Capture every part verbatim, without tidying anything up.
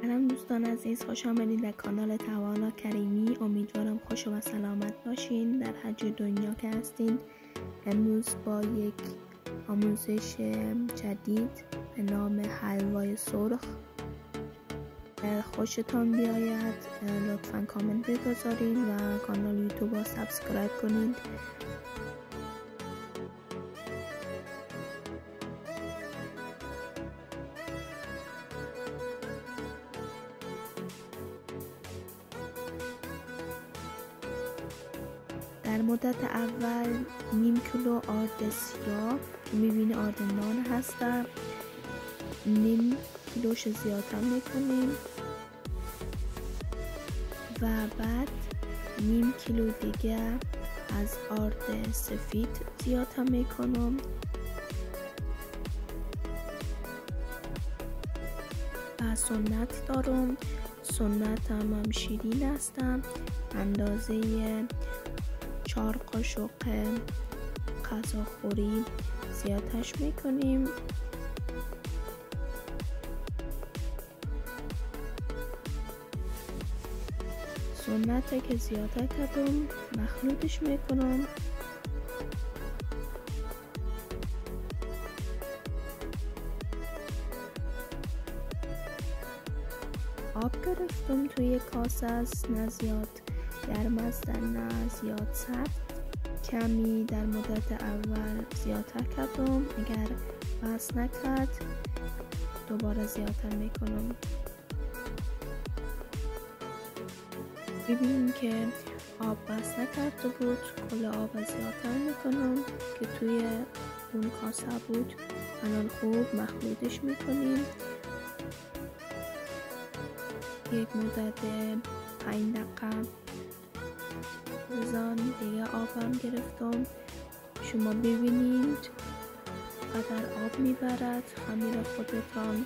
سلام دوستان عزیز، خوش آمدید در کانال توانا کریمی. امیدوارم خوش و سلامت باشین در هر جای دنیا که هستین. امروز با یک آموزش جدید به نام حلوای سرخ خوشتان بیاید لطفا کامنت بگذارید و کانال یوتیوب رو سابسکرایب کنید. در مدت اول نیم کیلو آرد سیاه میبینی آرد نان هستم، نیم کیلوش زیادتر میکنیم و بعد نیم کیلو دیگه از آرد سفید زیادتر میکنم و سنت دارم. سنت هم, هم شیرین هستم، اندازه چهار قاشق غذاخوری زیادش میکنیم. سنت که زیاده کردم مخلوطش میکنم. آب گرفتم توی کاسه است، نه زیاد گرم است نه زیاد سرد. کمی در مدت اول زیادتر کردم، اگر بس نکرد دوباره زیادتر میکنم. ببینیم که آب بس نکرده بود، کل آب زیادتر میکنم که توی اون کاسه بود. الان خوب مخلوطش میکنیم. یک مدت پنج دقیقه زان دیگه آبم گرفتم. شما ببینید قدر آب میبرد خمیر خودتان.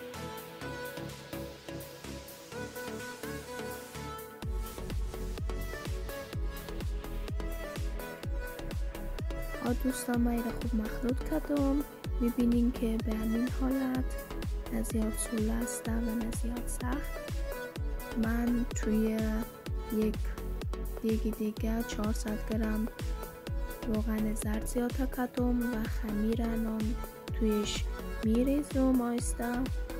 ها دوستان، من خوب مخلوط کردم. میبینین که به همین حالت نه زیاد سوله است و نه زیاد سخت. من توی یک دیگه دیگه چهارصد گرم روغن زرد زیادتر کردم و خمیر نان تویش میریزم آهسته.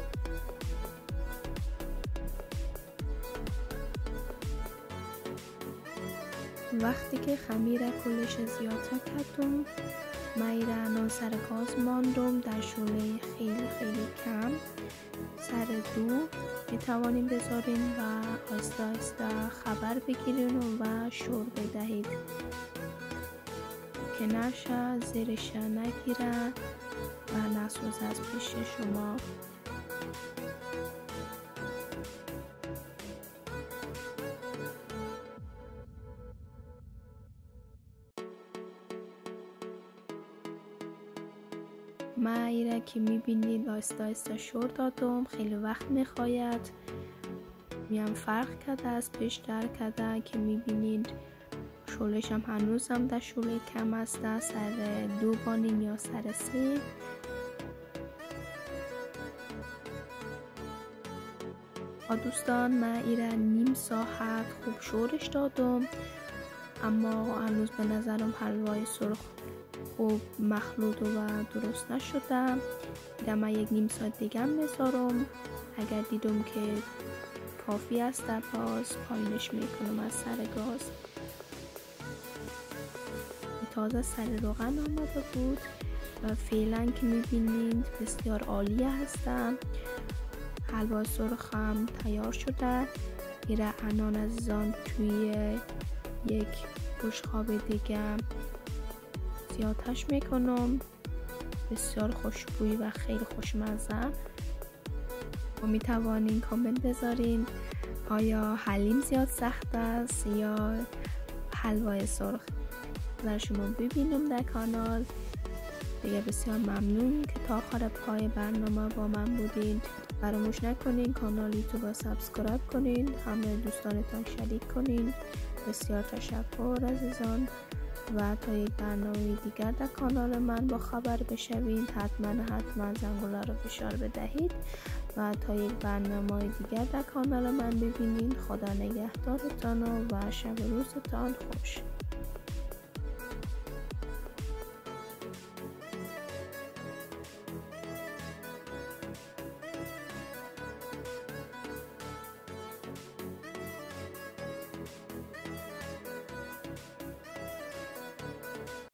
وقتی که خمیر کلش زیادتر کردم من سر گاز ماندم در شعله خیلی خیلی کم. سر دو میتوانیم بذاریم و آهسته آهسته خبر بگیریم و شور بدهید که نشه زیرش نگیره و نسوزه از پیش شما. من ایره که میبینید آهسته آهسته شور دادم. خیلی وقت میخواید، میم فرق کرده از پیشتر کرده که میبینید شولش هم هنوز هم در شوله کم است، سر دو بانیم یا سر سه. دوستان من ایره نیم ساعت خوب شورش دادم، اما هنوز به نظرم حلوای سرخ خوب مخلوط و درست نشده. دیگه من یک نیم ساعت دیگه هم میذارم. اگر دیدم که کافی است باز پایینش میکنم از سر گاز. تازه سر روغن آمده بود و فعلا که میبینید بسیار عالی هستم. حلوای سرخ هم تیار شده. ایره انان عزیزان توی یک بشقاب دیگه زیادتش میکنم. بسیار خوشبوی و خیلی خوشمزه. و میتوانین کامنت بذارین آیا حلیم زیاد سخت است یا حلوای سرخ. نظر شما ببینم در کانال. دیگه بسیار ممنون که تا آخر پای برنامه با من بودین. فراموش نکنین کانال یوتیوب رو سابسکرایب کنین، همه دوستانتان شریک کنین. بسیار تشکر عزیزان. و تا یک برنامه دیگر در کانال من با خبر بشوید حتما حتما زنگوله رو فشار بدهید و تا یک برنامه دیگر در کانال من ببینید. خدا نگهدارتان و شب و روزتان خوش.